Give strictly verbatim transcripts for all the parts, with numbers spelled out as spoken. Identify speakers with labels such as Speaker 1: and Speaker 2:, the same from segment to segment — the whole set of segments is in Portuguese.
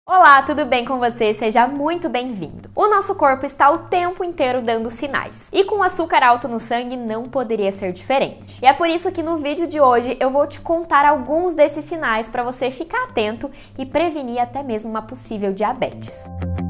Speaker 1: Olá, tudo bem com você? Seja muito bem-vindo! O nosso corpo está o tempo inteiro dando sinais, e com açúcar alto no sangue não poderia ser diferente. E é por isso que no vídeo de hoje eu vou te contar alguns desses sinais para você ficar atento e prevenir até mesmo uma possível diabetes.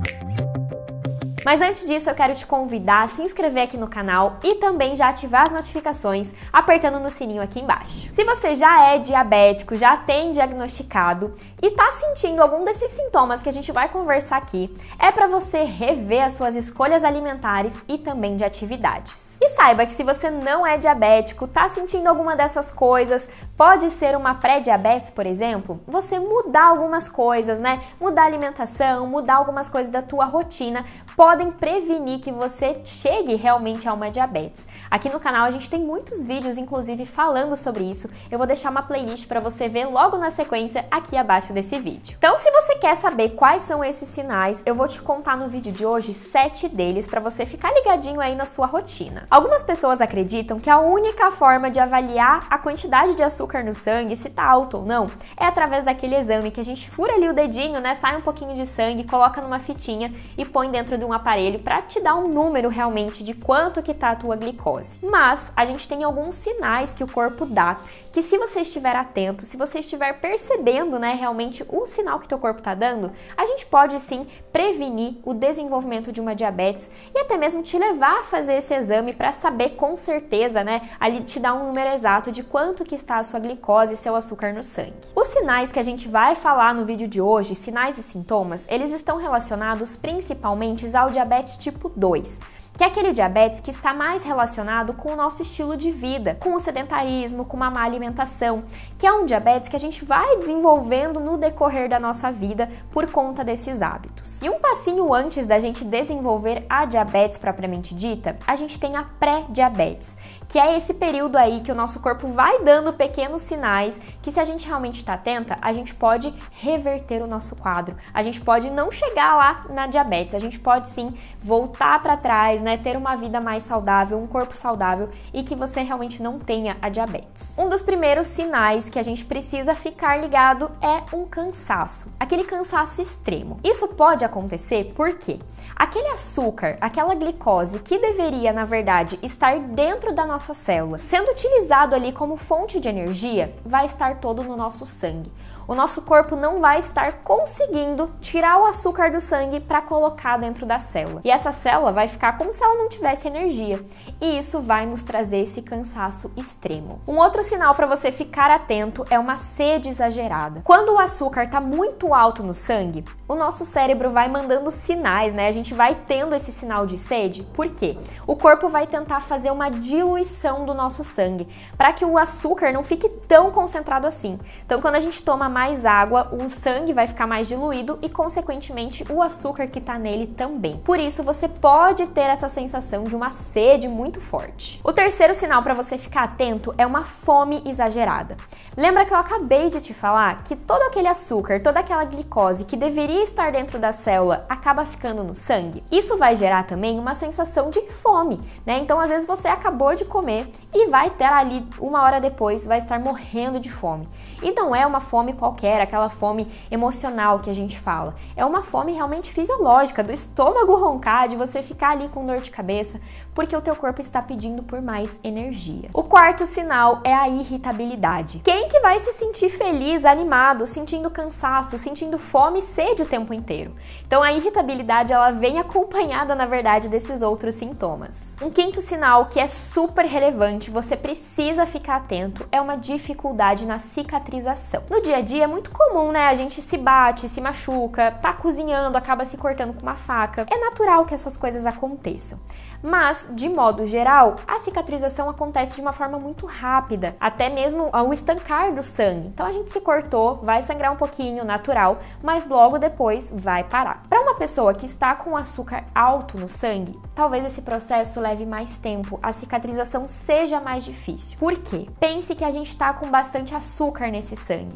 Speaker 1: Mas antes disso, eu quero te convidar a se inscrever aqui no canal e também já ativar as notificações apertando no sininho aqui embaixo. Se você já é diabético, já tem diagnosticado e está sentindo algum desses sintomas que a gente vai conversar aqui, é para você rever as suas escolhas alimentares e também de atividades. E saiba que se você não é diabético, está sentindo alguma dessas coisas, pode ser uma pré-diabetes, por exemplo, você mudar algumas coisas, né? Mudar a alimentação, mudar algumas coisas da tua rotina, podem prevenir que você chegue realmente a uma diabetes. Aqui no canal a gente tem muitos vídeos, inclusive, falando sobre isso. Eu vou deixar uma playlist para você ver logo na sequência aqui abaixo desse vídeo. Então, se você quer saber quais são esses sinais, eu vou te contar no vídeo de hoje sete deles para você ficar ligadinho aí na sua rotina. Algumas pessoas acreditam que a única forma de avaliar a quantidade de açúcar no sangue, se tá alto ou não, é através daquele exame que a gente fura ali o dedinho, né, sai um pouquinho de sangue, coloca numa fitinha e põe dentro de um aparelho para te dar um número realmente de quanto que tá a tua glicose. Mas a gente tem alguns sinais que o corpo dá, que se você estiver atento, se você estiver percebendo, né, realmente o sinal que teu corpo tá dando, a gente pode sim prevenir o desenvolvimento de uma diabetes e até mesmo te levar a fazer esse exame para saber com certeza, né, ali te dar um número exato de quanto que está a sua glicose e seu açúcar no sangue. Os sinais que a gente vai falar no vídeo de hoje, sinais e sintomas, eles estão relacionados principalmente ao diabetes tipo dois, que é aquele diabetes que está mais relacionado com o nosso estilo de vida, com o sedentarismo, com uma má alimentação, que é um diabetes que a gente vai desenvolvendo no decorrer da nossa vida por conta desses hábitos. E um passinho antes da gente desenvolver a diabetes propriamente dita, a gente tem a pré-diabetes, que é esse período aí que o nosso corpo vai dando pequenos sinais que, se a gente realmente está atenta, a gente pode reverter o nosso quadro. A gente pode não chegar lá na diabetes, a gente pode sim voltar para trás, né, ter uma vida mais saudável, um corpo saudável e que você realmente não tenha a diabetes. Um dos primeiros sinais que a gente precisa ficar ligado é um cansaço, aquele cansaço extremo. Isso pode acontecer porque aquele açúcar, aquela glicose que deveria, na verdade, estar dentro da nossa célula, sendo utilizado ali como fonte de energia, vai estar todo no nosso sangue. O nosso corpo não vai estar conseguindo tirar o açúcar do sangue para colocar dentro da célula. E essa célula vai ficar como se ela não tivesse energia. E isso vai nos trazer esse cansaço extremo. Um outro sinal para você ficar atento é uma sede exagerada. Quando o açúcar está muito alto no sangue, o nosso cérebro vai mandando sinais, né? A gente vai tendo esse sinal de sede. Por quê? O corpo vai tentar fazer uma diluição do nosso sangue, para que o açúcar não fique tão concentrado assim. Então, quando a gente toma mais água, o sangue vai ficar mais diluído e, consequentemente, o açúcar que está nele também. Por isso, você pode ter essa sensação de uma sede muito forte. O terceiro sinal para você ficar atento é uma fome exagerada. Lembra que eu acabei de te falar que todo aquele açúcar, toda aquela glicose que deveria estar dentro da célula acaba ficando no sangue? Isso vai gerar também uma sensação de fome, né? Então, às vezes, você acabou de comer e vai ter ali, uma hora depois, vai estar morrendo de fome. E não é uma fome qualquer, aquela fome emocional que a gente fala. É uma fome realmente fisiológica, do estômago roncar, de você ficar ali com dor de cabeça, porque o teu corpo está pedindo por mais energia. O quarto sinal é a irritabilidade. Quem que vai se sentir feliz, animado, sentindo cansaço, sentindo fome e sede o tempo inteiro? Então a irritabilidade, ela vem acompanhada, na verdade, desses outros sintomas. Um quinto sinal que é super relevante, você precisa ficar atento, é uma dificuldade na cicatrização. No dia a dia é muito comum, né? A gente se bate, se machuca, tá cozinhando, acaba se cortando com uma faca. É natural que essas coisas aconteçam. Mas, de modo geral, a cicatrização acontece de uma forma muito rápida, até mesmo ao estancar do sangue. Então a gente se cortou, vai sangrar um pouquinho, natural, mas logo depois vai parar. Para uma pessoa que está com açúcar alto no sangue, talvez esse processo leve mais tempo, a cicatrização seja mais difícil. Por quê? Pense que a gente está com bastante açúcar nesse sangue. Se você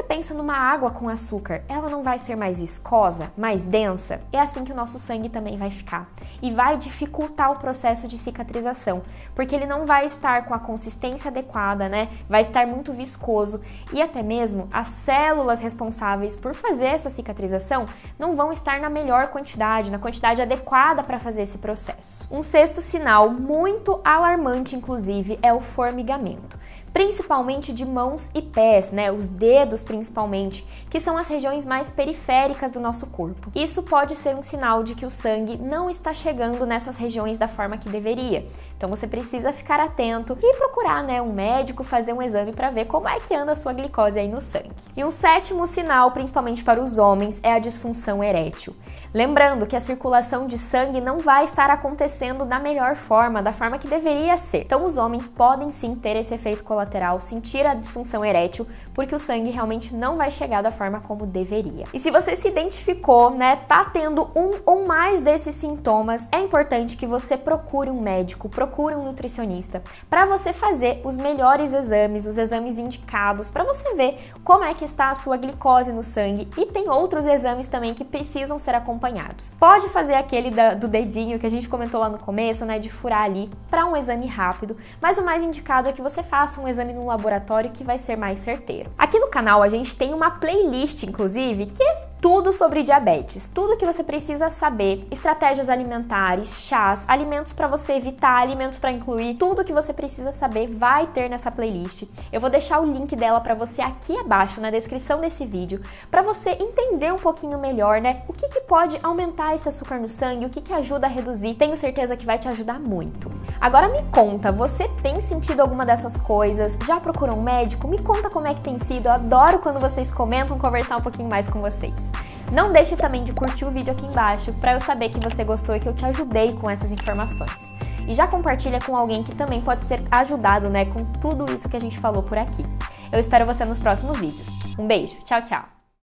Speaker 1: pensa numa água com açúcar, ela não vai ser mais viscosa, mais densa? É assim que o nosso sangue também vai ficar. E vai dificultar o processo de cicatrização, porque ele não vai estar com a consistência adequada, né? Vai estar muito viscoso e até mesmo as células responsáveis por fazer essa cicatrização não vão estar na melhor quantidade, na quantidade adequada para fazer esse processo. Um sexto sinal muito alarmante, inclusive, é o formigamento. Principalmente de mãos e pés, né? Os dedos principalmente, que são as regiões mais periféricas do nosso corpo. Isso pode ser um sinal de que o sangue não está chegando nessas regiões da forma que deveria. Então você precisa ficar atento e procurar, né, um médico, fazer um exame para ver como é que anda a sua glicose aí no sangue. E um sétimo sinal, principalmente para os homens, é a disfunção erétil. Lembrando que a circulação de sangue não vai estar acontecendo da melhor forma, da forma que deveria ser. Então os homens podem sim ter esse efeito colateral, sentir a disfunção erétil, porque o sangue realmente não vai chegar da forma como deveria. E se você se identificou, né, tá tendo um ou mais desses sintomas, é importante que você procure um médico, procure um nutricionista, para você fazer os melhores exames, os exames indicados, para você ver como é que está a sua glicose no sangue, e tem outros exames também que precisam ser acompanhados. Pode fazer aquele da, do dedinho que a gente comentou lá no começo, né, de furar ali, para um exame rápido, mas o mais indicado é que você faça um exame no laboratório que vai ser mais certeiro. Aqui no canal a gente tem uma playlist, inclusive, que é tudo sobre diabetes, tudo que você precisa saber, estratégias alimentares, chás, alimentos para você evitar, alimentos para incluir, tudo que você precisa saber vai ter nessa playlist. Eu vou deixar o link dela para você aqui abaixo na descrição desse vídeo, para você entender um pouquinho melhor, né, o que que pode aumentar esse açúcar no sangue, o que que ajuda a reduzir. Tenho certeza que vai te ajudar muito. Agora me conta, você tem sentido alguma dessas coisas? Já procurou um médico? Me conta como é que tem sido. Eu adoro quando vocês comentam, conversar um pouquinho mais com vocês. Não deixe também de curtir o vídeo aqui embaixo para eu saber que você gostou e que eu te ajudei com essas informações. E já compartilha com alguém que também pode ser ajudado, né, com tudo isso que a gente falou por aqui. Eu espero você nos próximos vídeos. Um beijo, tchau, tchau!